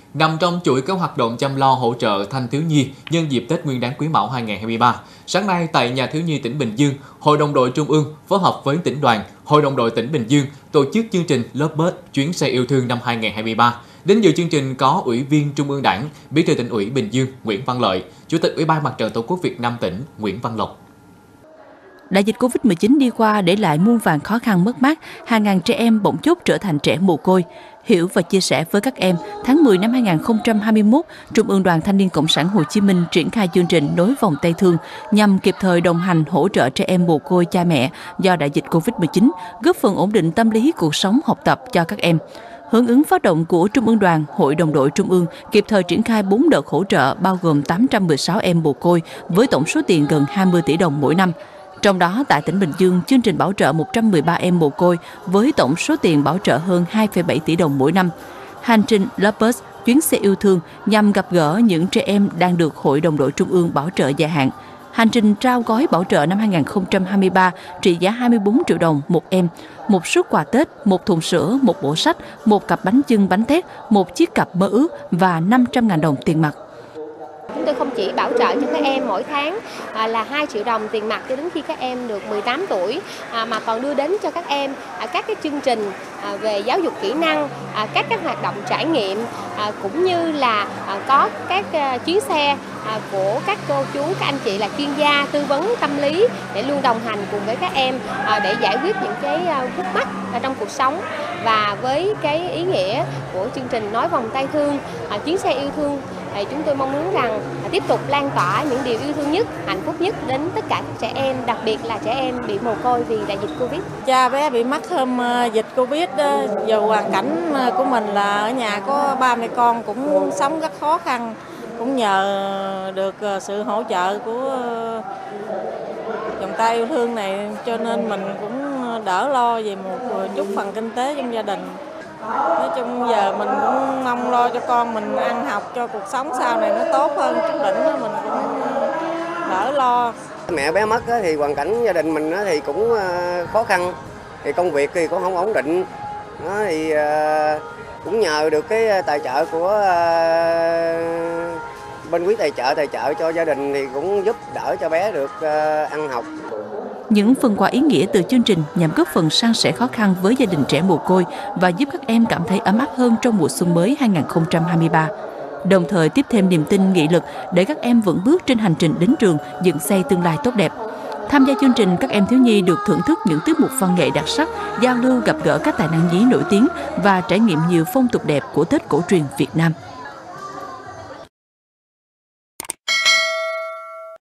Nằm trong chuỗi các hoạt động chăm lo hỗ trợ thanh thiếu nhi nhân dịp Tết Nguyên đán Quý Mão 2023, sáng nay tại Nhà thiếu nhi tỉnh Bình Dương, Hội đồng đội Trung ương phối hợp với tỉnh đoàn, Hội đồng đội tỉnh Bình Dương tổ chức chương trình Lớp Bus chuyến xe yêu thương năm 2023. Đến dự chương trình có Ủy viên Trung ương Đảng, Bí thư Tỉnh ủy Bình Dương Nguyễn Văn Lợi, Chủ tịch Ủy ban Mặt trận Tổ quốc Việt Nam tỉnh Nguyễn Văn Lộc. Đại dịch Covid-19 đi qua để lại muôn vàn khó khăn mất mát, hàng ngàn trẻ em bỗng chốc trở thành trẻ mồ côi. Hiểu và chia sẻ với các em, tháng 10 năm 2021, Trung ương Đoàn Thanh niên Cộng sản Hồ Chí Minh triển khai chương trình Nối vòng tay thương nhằm kịp thời đồng hành hỗ trợ trẻ em mồ côi cha mẹ do đại dịch Covid-19, góp phần ổn định tâm lý cuộc sống học tập cho các em. Hưởng ứng phát động của Trung ương Đoàn, Hội đồng đội Trung ương kịp thời triển khai 4 đợt hỗ trợ bao gồm 816 em mồ côi với tổng số tiền gần 20 tỷ đồng mỗi năm. Trong đó, tại tỉnh Bình Dương, chương trình bảo trợ 113 em mồ côi với tổng số tiền bảo trợ hơn 2,7 tỷ đồng mỗi năm. Hành trình Lớp Bus, chuyến xe yêu thương nhằm gặp gỡ những trẻ em đang được Hội đồng đội Trung ương bảo trợ dài hạn. Hành trình trao gói bảo trợ năm 2023 trị giá 24 triệu đồng một em, một suất quà Tết, một thùng sữa, một bộ sách, một cặp bánh chưng bánh tét, một chiếc cặp mơ ước và 500.000 đồng tiền mặt. Chúng tôi không chỉ bảo trợ cho các em mỗi tháng là 2 triệu đồng tiền mặt cho đến khi các em được 18 tuổi, mà còn đưa đến cho các em các cái chương trình về giáo dục kỹ năng, các hoạt động trải nghiệm, cũng như là có các chuyến xe của các cô chú, các anh chị là chuyên gia tư vấn tâm lý để luôn đồng hành cùng với các em để giải quyết những cái khúc mắc trong cuộc sống. Và với cái ý nghĩa của chương trình Nối vòng tay thương, chuyến xe yêu thương, thì chúng tôi mong muốn rằng tiếp tục lan tỏa những điều yêu thương nhất, hạnh phúc nhất đến tất cả các trẻ em, đặc biệt là trẻ em bị mồ côi vì đại dịch Covid. Cha bé bị mắc hôm dịch Covid, giờ hoàn cảnh của mình là ở nhà có ba mẹ con cũng sống rất khó khăn, cũng nhờ được sự hỗ trợ của vòng tay yêu thương này cho nên mình cũng đỡ lo về một chút phần kinh tế trong gia đình. Nói chung giờ mình cũng mong lo cho con mình ăn học, cho cuộc sống sau này nó tốt hơn chút đỉnh, mình cũng đỡ lo. Mẹ bé mất thì hoàn cảnh gia đình mình thì cũng khó khăn, thì công việc thì cũng không ổn định, thì cũng nhờ được cái tài trợ của bên quý tài trợ cho gia đình thì cũng giúp đỡ cho bé được ăn học. Những phần quà ý nghĩa từ chương trình nhằm góp phần san sẻ khó khăn với gia đình trẻ mồ côi và giúp các em cảm thấy ấm áp hơn trong mùa xuân mới 2023. Đồng thời tiếp thêm niềm tin, nghị lực để các em vững bước trên hành trình đến trường, dựng xây tương lai tốt đẹp. Tham gia chương trình, các em thiếu nhi được thưởng thức những tiết mục văn nghệ đặc sắc, giao lưu gặp gỡ các tài năng nhí nổi tiếng và trải nghiệm nhiều phong tục đẹp của Tết cổ truyền Việt Nam.